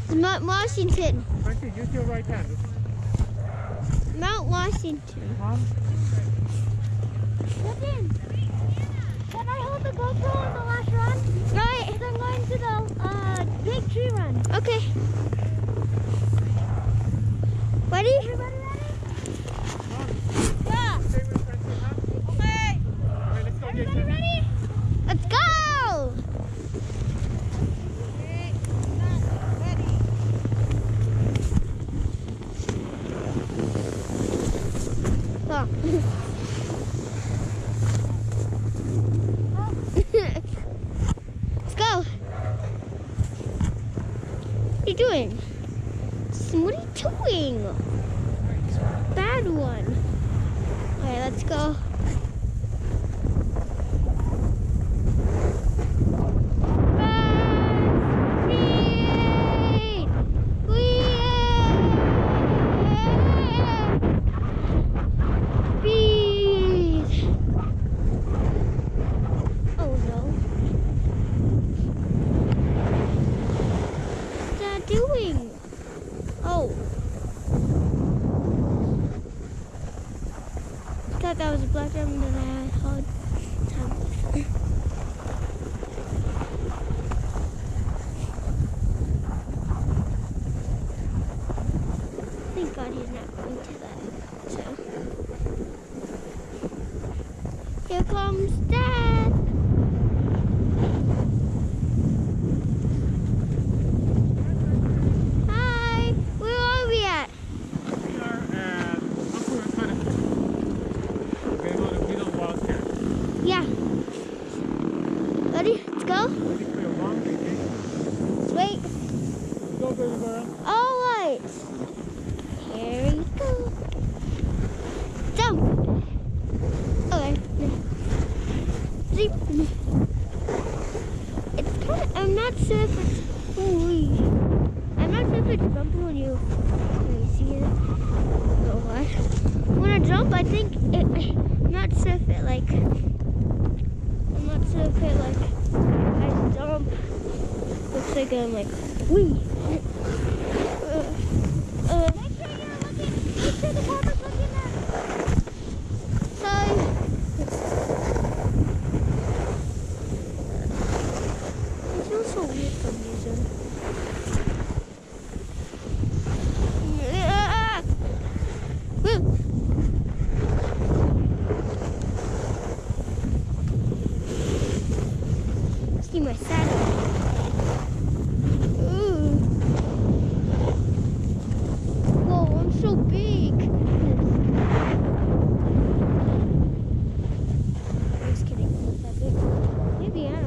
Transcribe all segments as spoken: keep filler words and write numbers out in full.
Mount Washington. Frankie, use your right hand. Mount Washington. Mom? Listen, can I hold the GoPro on the last run? Right. Because I'm going to the uh, big tree run. Okay. Ready? Everybody ready? Yeah. Stay with Frankie, huh? Okay. Okay, let's go, Everybody Jason. ready? Let's go. Go. Let's go. What are you doing? What are you doing? Bad one. Okay, let's go. Doing? Oh. I thought that was a black drum that I had hard time with. Thank God he's not going to that. So here comes Dad. Yeah. Ready? Let's go. Ready for your long vacation? Wait. Go, baby girl. All right. Here we go. Jump. Okay. Sleep. It's kind of. I'm not sure if it's. Holy. I'm not sure if it's bumpy when you. Can you see it? Oh, what? When I jump, I think it. I'm not sure if it like. I'm not sure if it like I jump. Looks like I'm like wee. Uh, uh, Make sure you're looking, make sure the camera's looking at. sorry. It feels so weird for some reason. Yeah. Woo. See my saddle. Ooh. Whoa, I'm so big. I'm just kidding. I'm not that big. Maybe I am.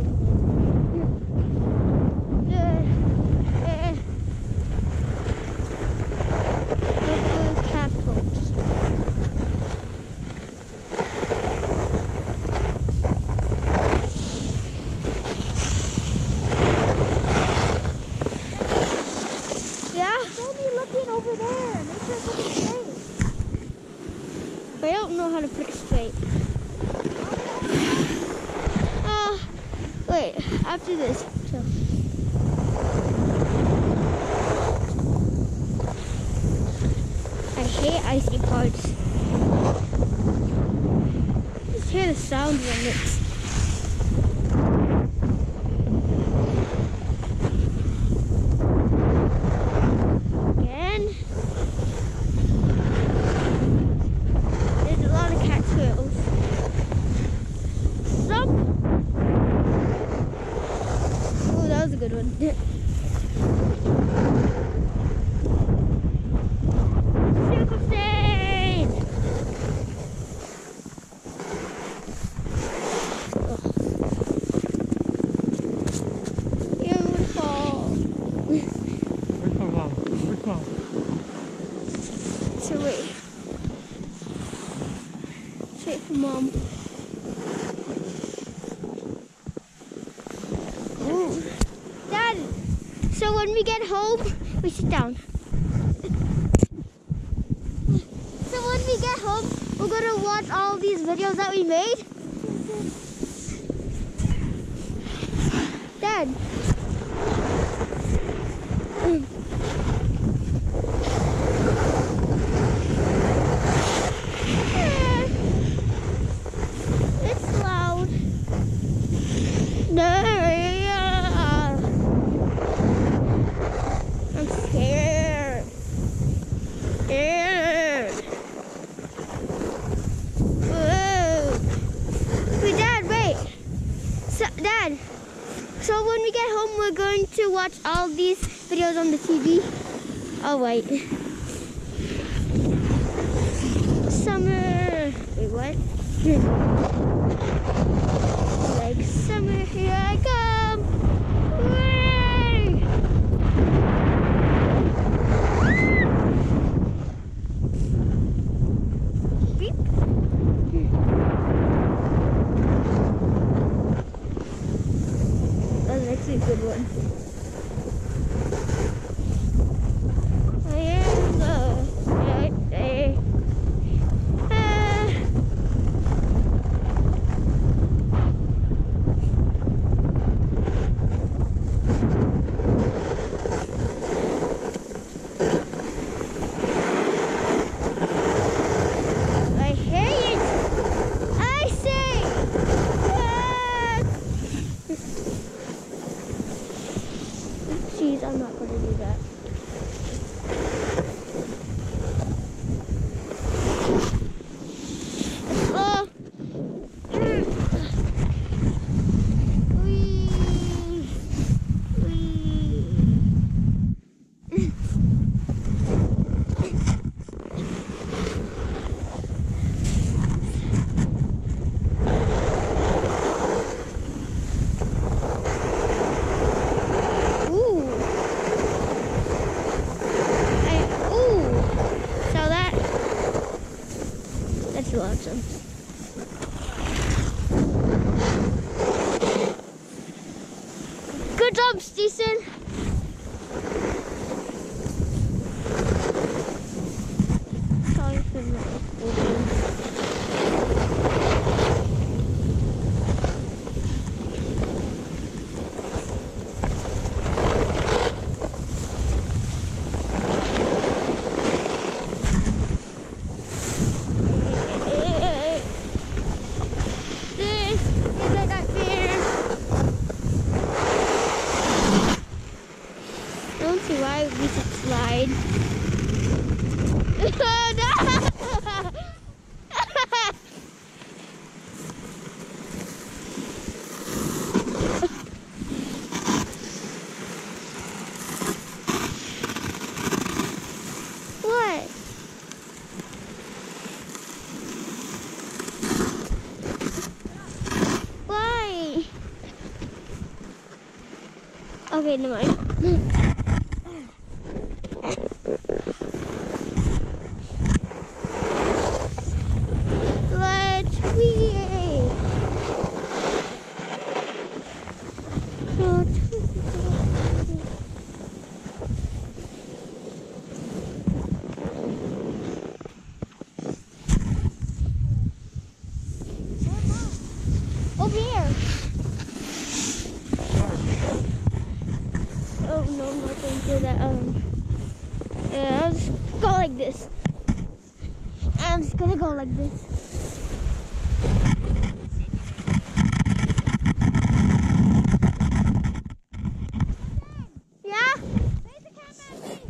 Uh, uh, uh, catapult. Over there. Make sure it's looking straight. But I don't know how to put it straight. Uh, wait, after this. So. I hate icy parts. Just hear the sound when it's. Good one. Circle stage! Oh. Beautiful. Which one, Mom? Which one? So wait. Let's wait for Mom. Ooh. Dad, so when we get home, we sit down. So when we get home, we're gonna watch all these videos that we made. Dad. to watch all these videos on the T V. Oh wait. Summer. Wait, what? Like summer, here I come. Hooray! Beep. That's actually a good one. I am the right day. Jeez, I'm not going to do that. Oh! Mm. Wee. Wee. That's awesome. Good job, Stephen. Sorry for my why we should slide. Oh, no! What? Why? Okay, never mind. Over here. Oh no, I'm not going to do that. Um, yeah, I'll just go like this. I'm just gonna go like this. Yeah? Face the camera at me.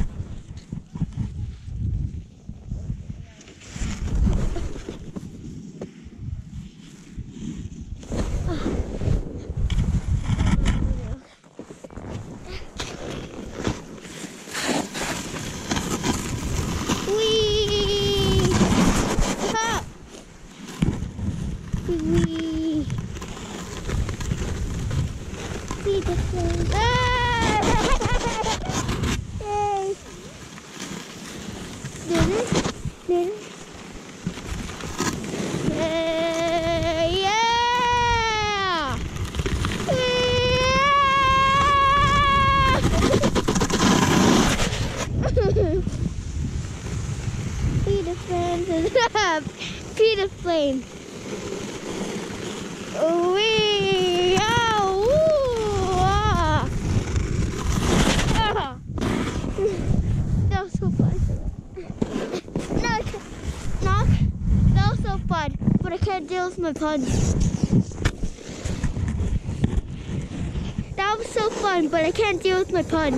Wee. See the flame. Ah! Yay. Did it? Did it? Uh, yeah! Yeah! See the flame. See the flame. Wee! Oh! Ooh, ah. Ah. That was so fun. No, no, that was so fun, but I can't deal with my puns. That was so fun, but I can't deal with my puns.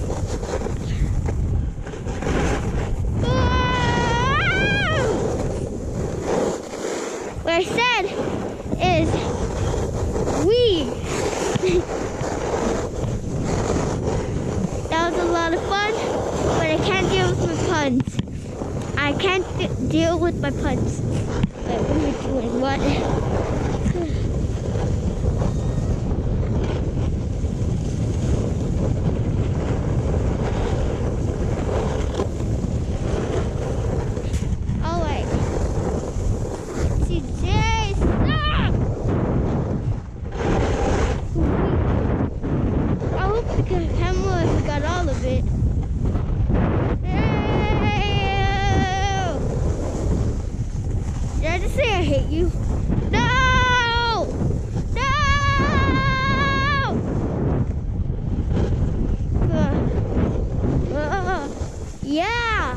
Ah. What I said is we. puns. I can't d- deal with my puns. Wait, what am I doing? What? All right. Today, stop! I hope the camera got all of it. Did I just say I hate you? No! No! Uh, uh, yeah!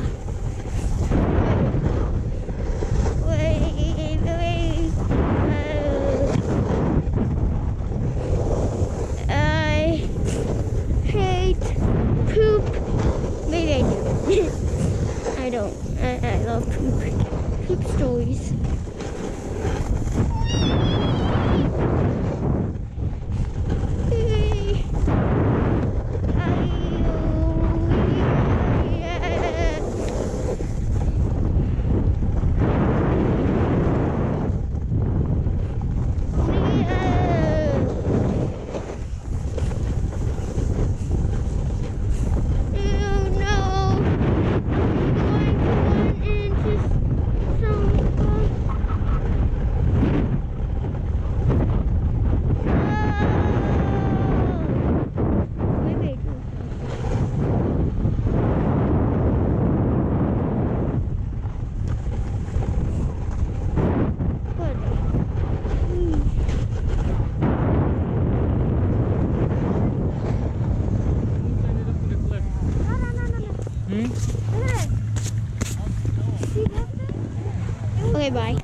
Wait, wait. Uh, I hate poop. Maybe I do. I don't. I, I love poop. Poop stories. Okay, bye.